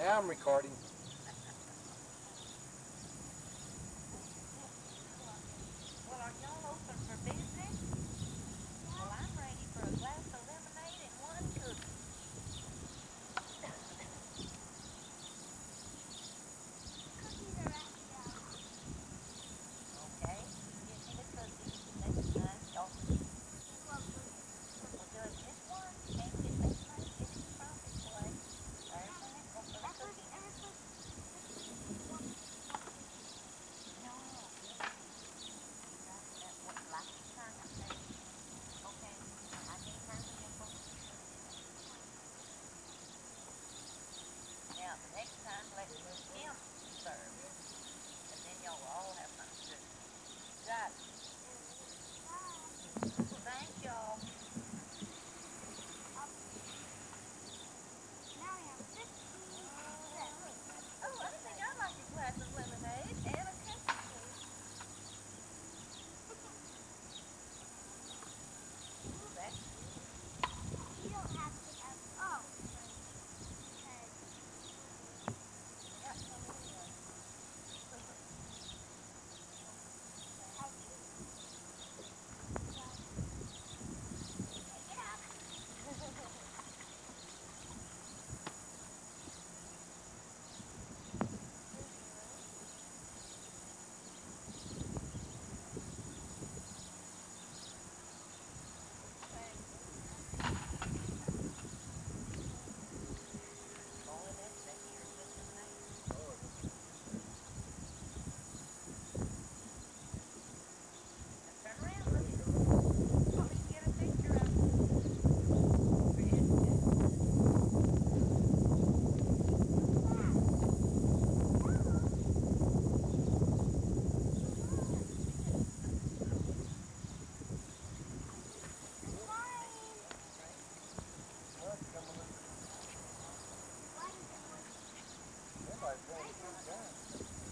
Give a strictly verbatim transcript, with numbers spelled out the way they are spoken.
Now I'm recording. Well, are y'all open for business? Well, I'm ready for a glass of lemonade and one cookie. Cookies are ready, though. Okay, you get me the cookies next time. Y'all, I love cookies. well, just, just one. Can't get make money, get it from this way. There's a nickel for the Ever, cookie. ever since one, one cookie. No, get it. You got that what, like you turned it, baby. Okay, I can turn the nickel. Now, the next time, let Miss Kim serve, and then y'all will all have nice cookies. Got it. Thank y'all. Now we have fifteen cents. Oh, I think I'd like a glass of lemonade and a cookie, please. Ooh, that's good. You don't have to have, oh, because I got some anyway. I Thank you. take it out. Thank you. Only this thing here is just a minute. Now turn around, look at. Want me to get a picture of you? Pretty good. What? Coming up. Everybody's going to the same time.